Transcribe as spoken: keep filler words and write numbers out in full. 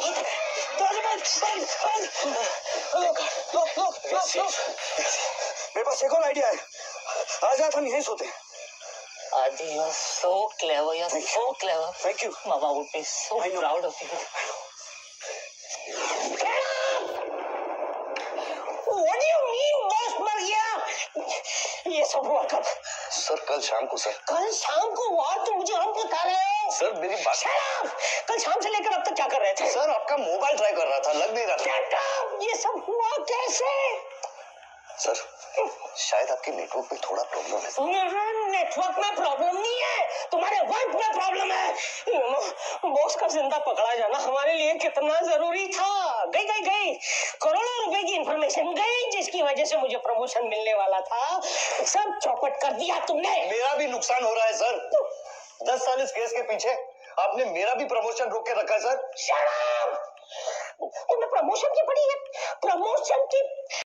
मेरे पास एक और आइडिया है। आज रात हम यहीं सोते हैं। Adi, you're so clever. You're Thank so you. clever. Thank you. Mama would be so proud of you. What do you mean, boss मर गया? ये सब हुआ कब? सर कल शाम को सर। कल शाम को हुआ? तो मुझे हम बता रहे हो? सर मेरी बात। Shut up! कल शाम से लेकर अब तक क्या कर रहे थे? सर आपका मोबाइल ट्राई कर रहा था, लग नहीं रहा था। Shut up! ये सब हुआ कैसे? सर शायद आपके नेटवर्क में थोड़ा प्रॉब्लम है। मेरे नेटवर्क में प्रॉब्लम नहीं है, तुम्हारे वर्क में प्रॉब्लम है। बॉस का जिंदा पकड़ा जाना हमारे लिए कितना जरूरी था। गई गई गई करोड़ों रुपए की इंफॉर्मेशन गई, जिसकी वजह से मुझे प्रमोशन मिलने वाला था। सब चौपट कर दिया तुमने। मेरा भी नुकसान हो रहा है सर। दस साल इस केस के पीछे आपने मेरा भी प्रमोशन रोक के रखा है सर। Shut up! तुम्हें प्रमोशन की पड़ी है? प्रमोशन की